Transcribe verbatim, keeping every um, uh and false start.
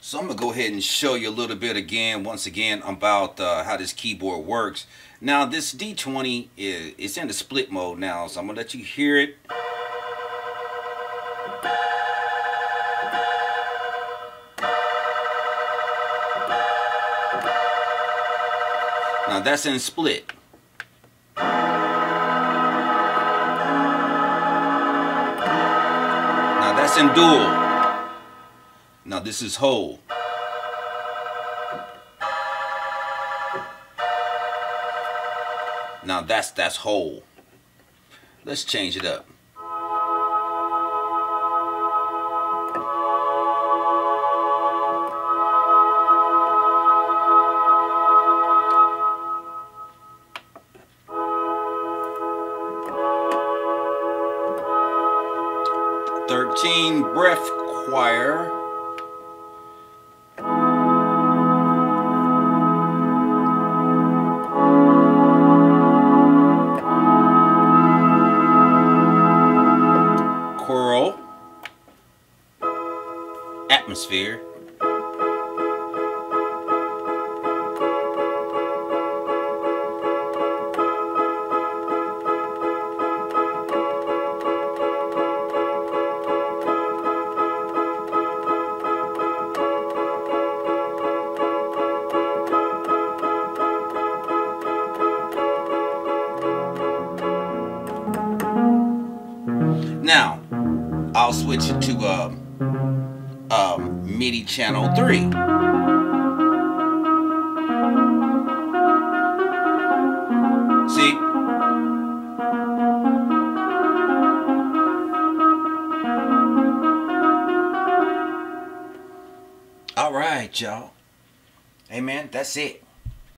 So I'm going to go ahead and show you a little bit again, once again, about uh, how this keyboard works. Now this D twenty is it's in the split mode now, so I'm going to let you hear it. Now that's in split. Now that's in dual. Now this is whole. Now that's that's whole. Let's change it up. thirteen breath choir. Choral. Atmosphere. Now, I'll switch it to um, um, MIDI channel three. See? All right, y'all. Hey, man, that's it.